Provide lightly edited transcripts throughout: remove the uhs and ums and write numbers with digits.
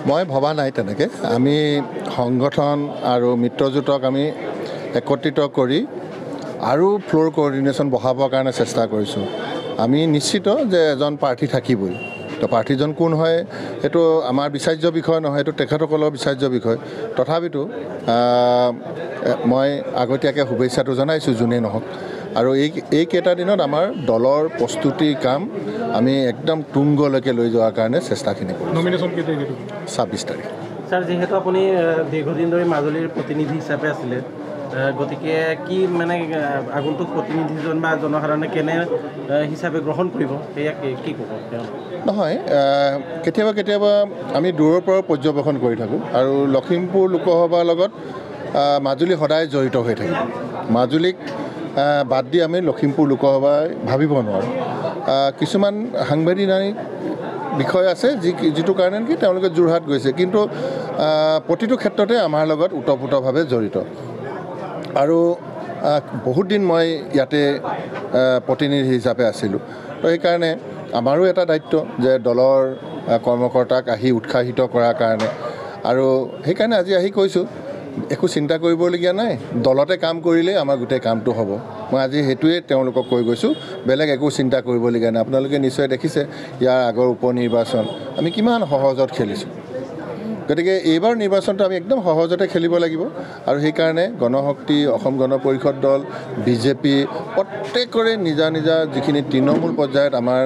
মই ভবা নাই তেনেকৈ আমি সংগঠন আৰু মিত্ৰজোঁটক আমি একত্ৰিত কৰি আৰু ফ্লোৰ কোঅৰ্ডিনেশ্যন বঢ়াবৰ কাৰণে চেষ্টা কৰিছোঁ আমি নিশ্চিত যে এজন প্ৰাৰ্থী থাকিবই তো প্ৰাৰ্থীজন কোন হয় সেইটো আমাৰ বিচাৰ্য বিষয় নহয় এইটো তেখেতসকলৰ বিচাৰ্য বিষয় তথাপিতো মই আগতীয়াকৈ শুভেচ্ছাটো জনাইছোঁ যোনেই নহওক আৰু এইকেইটা দিনত আমাৰ দলৰ প্ৰস্তুতিৰ কাম আমি একদম তুংগলৈকে লৈ যোৱাৰ কাৰণে চেষ্টাখিনি কৰিছোঁ নমিনেশ্যন কেতিয়া 26 তাৰিখ স্যাৰ যেহেতু আপুনি দীৰ্ঘদিন ধৰি মাজুলীৰ প্ৰতিনিধি হিচাপে আছিলে গতিকে কি মানে আগন্তুক প্ৰতিনিধিজন বা জনসাধাৰণে কেনে হিচাপে গ্ৰহণ কৰিব সেয়া কি ক'ব নহয় কেতিয়াবা আমি দূৰৰ পৰা পৰ্যবেক্ষণ কৰি থাকোঁ আৰু লখিমপুৰ লোকসভাৰ লগত মাজুলী সদায় জড়িত হৈ থাকে মাজুলীক বাদ দি আমি লখিমপুৰ লোকসভাই ভাবিব নোৱাৰোঁ কিছুমান সাংবিধানিক বিষয় আছে যিটো কাৰণে কি তেওঁলোকে যোৰহাট গৈছে কিন্তু প্ৰতিটো ক্ষেত্ৰতে আমাৰ লগত ওতঃপ্ৰোতভাৱে জড়িত আৰু বহুত দিন মই ইয়াতে প্ৰতিনিধি হিচাপে আছিলোঁ তো সেইকাৰণে আমাৰো এটা দায়িত্ব যে দলৰ কৰ্মকৰ্তাক আহি উৎসাহিত কৰাৰ কাৰণে আৰু সেইকাৰণে আজি আহি কৈছোঁ একো চিন্তা কৰিবলগীয়া নাই দলতে কাম কৰিলে আমাৰ গোটেই কামটো হ'ব মই আজি সেইটোৱে তেওঁলোকক কৈ গৈছোঁ বেলেগ একো চিন্তা কৰিবলগীয়া নাই আপোনালোকে নিশ্চয় দেখিছে ইয়াৰ আগৰ উপ নিৰ্বাচন আমি কিমান সহজত খেলিছোঁ গতিকে এইবাৰ নিৰ্বাচনটো আমি একদম সহজতে খেলিব লাগিব আৰু সেইকাৰণে গণশক্তি অসম গণ পৰিষদ দল বিজেপি প্ৰত্যেকৰে নিজা যিখিনি তৃণমূল পৰ্যায়ত আমাৰ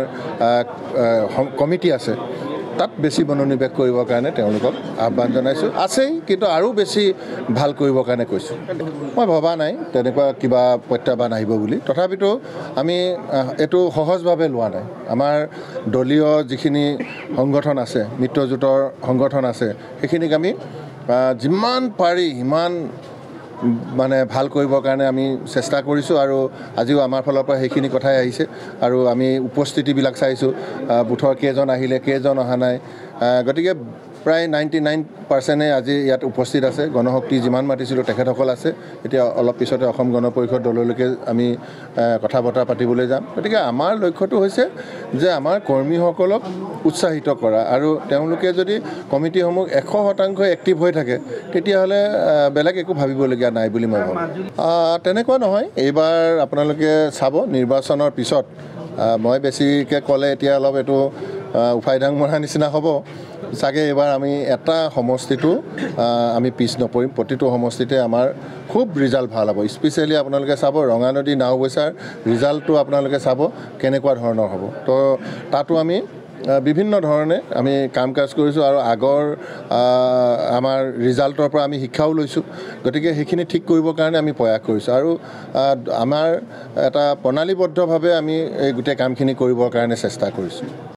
কমিটি আছে তাত বেছি মনোনিৱেশ কৰিবৰ কাৰণে তেওঁলোকক আহ্বান জনাইছোঁ আছেই কিন্তু আৰু বেছি ভাল কৰিবৰ কাৰণে কৈছোঁ মই ভবা নাই তেনেকুৱা কিবা প্ৰত্যাহ্বান আহিব বুলি তথাপিতো আমি এইটো সহজভাৱে লোৱা নাই আমাৰ দলীয় যিখিনি সংগঠন আছে মিত্ৰজোঁটৰ সংগঠন আছে সেইখিনিক আমি যিমান পাৰি সিমান মানে ভাল কৰিবৰ কাৰণে আমি চেষ্টা কৰিছোঁ আৰু আজিও আমাৰ ফালৰ পৰা সেইখিনি কথাই আহিছে আৰু আমি উপস্থিতিবিলাক চাইছোঁ বুথৰ কেইজন আহিলে কেইজন অহা নাই গতিকে প্ৰায় 99% আজি ইয়াত উপস্থিত আছে গণশক্তি যিমান মাতিছিলোঁ তেখেতসকল আছে এতিয়া অলপ পিছতে অসম গণ পৰিষদ দললৈকে আমি কথা বতৰা পাতিবলৈ যাম গতিকে আমাৰ লক্ষ্যটো হৈছে যে আমাৰ কৰ্মীসকলক উৎসাহিত কৰা আৰু তেওঁলোকে যদি কমিটিসমূহ 100% এক্টিভ হৈ থাকে তেতিয়াহ'লে বেলেগ একো ভাবিবলগীয়া নাই বুলি মই ভাবোঁ তেনেকুৱা নহয় এইবাৰ আপোনালোকে চাব নিৰ্বাচনৰ পিছত মই বেছিকৈ ক'লে এতিয়া অলপ এইটো উফাইদাং মৰা নিচিনা হ'ব চাগে এইবাৰ আমি এটা সমষ্টিটো আমি পিছ নপৰিম প্ৰতিটো সমষ্টিতে আমাৰ খুব ৰিজাল্ট ভাল হ'ব স্পেচিয়েলি আপোনালোকে চাব ৰঙানদী নাওবৈচাৰ ৰিজাল্টটো আপোনালোকে চাব কেনেকুৱা ধৰণৰ হ'ব তো তাতো আমি বিভিন্ন ধৰণে আমি কাম কাজ কৰিছোঁ আৰু আগৰ আমাৰ ৰিজাল্টৰ পৰা আমি শিক্ষাও লৈছোঁ গতিকে সেইখিনি ঠিক কৰিবৰ কাৰণে আমি প্ৰয়াস কৰিছোঁ আৰু আমাৰ এটা প্ৰণালীবদ্ধভাৱে আমি এই গোটেই কামখিনি কৰিবৰ কাৰণে চেষ্টা কৰিছোঁ